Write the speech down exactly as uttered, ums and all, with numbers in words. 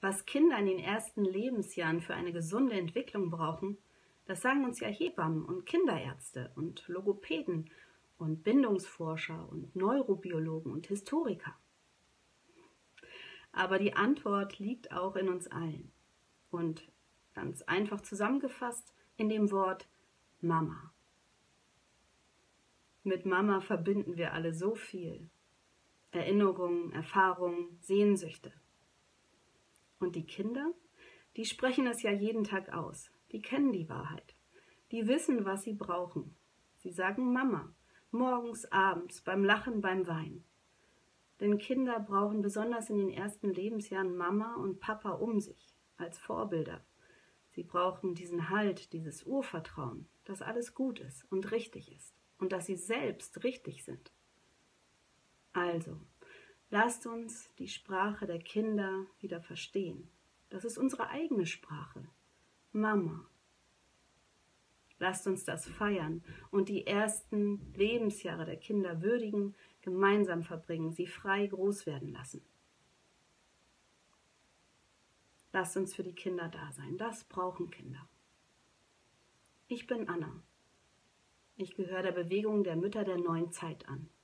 Was Kinder in den ersten Lebensjahren für eine gesunde Entwicklung brauchen, das sagen uns ja Hebammen und Kinderärzte und Logopäden und Bindungsforscher und Neurobiologen und Historiker. Aber die Antwort liegt auch in uns allen und ganz einfach zusammengefasst in dem Wort Mama. Mit Mama verbinden wir alle so viel. Erinnerungen, Erfahrungen, Sehnsüchte. Und die Kinder, die sprechen es ja jeden Tag aus. Die kennen die Wahrheit. Die wissen, was sie brauchen. Sie sagen Mama, morgens, abends, beim Lachen, beim Weinen. Denn Kinder brauchen besonders in den ersten Lebensjahren Mama und Papa um sich, als Vorbilder. Sie brauchen diesen Halt, dieses Urvertrauen, dass alles gut ist und richtig ist und dass sie selbst richtig sind. Also, lasst uns die Sprache der Kinder wieder verstehen. Das ist unsere eigene Sprache. Mama. Lasst uns das feiern und die ersten Lebensjahre der Kinder würdigen, gemeinsam verbringen, sie frei groß werden lassen. Lasst uns für die Kinder da sein. Das brauchen Kinder. Ich bin Anna. Ich gehöre der Bewegung der Mütter der neuen Zeit an.